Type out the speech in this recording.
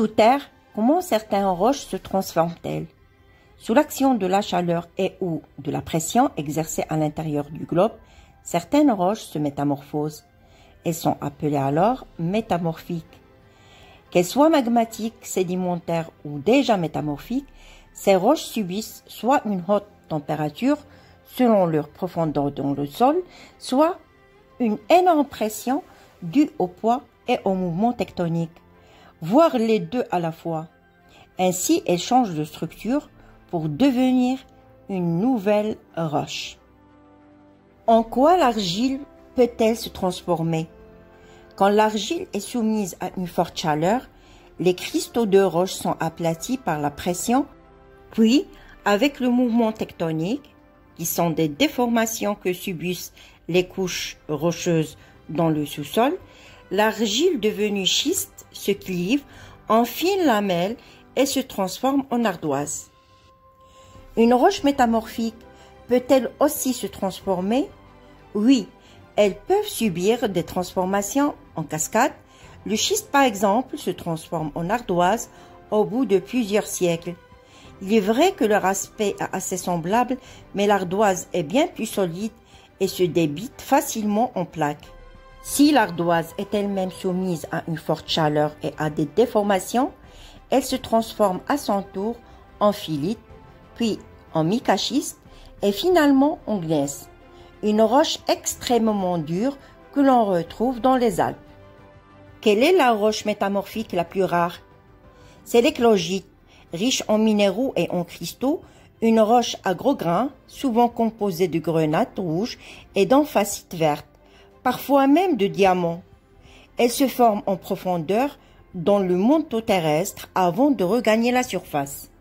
Sous terre, comment certaines roches se transforment-elles? Sous l'action de la chaleur et ou de la pression exercée à l'intérieur du globe, certaines roches se métamorphosent. Elles sont appelées alors métamorphiques. Qu'elles soient magmatiques, sédimentaires ou déjà métamorphiques, ces roches subissent soit une haute température, selon leur profondeur dans le sol, soit une énorme pression due au poids et au mouvement tectonique, voire les deux à la fois. Ainsi, elles changent de structure pour devenir une nouvelle roche. En quoi l'argile peut-elle se transformer? Quand l'argile est soumise à une forte chaleur, les cristaux de roche sont aplatis par la pression, puis, avec le mouvement tectonique, qui sont des déformations que subissent les couches rocheuses dans le sous-sol, l'argile devenue schiste se clive en fines lamelles et se transforme en ardoise. Une roche métamorphique peut-elle aussi se transformer? Oui, elles peuvent subir des transformations en cascade. Le schiste, par exemple, se transforme en ardoise au bout de plusieurs siècles. Il est vrai que leur aspect est assez semblable, mais l'ardoise est bien plus solide et se débite facilement en plaques. Si l'ardoise est elle-même soumise à une forte chaleur et à des déformations, elle se transforme à son tour en phylite, puis en micaschiste et finalement en gneiss, une roche extrêmement dure que l'on retrouve dans les Alpes. Quelle est la roche métamorphique la plus rare? C'est l'éclogite, riche en minéraux et en cristaux, une roche à gros grains, souvent composée de grenades rouges et d'anthacite verte, parfois même de diamants. Elle se forme en profondeur dans le manteau terrestre avant de regagner la surface.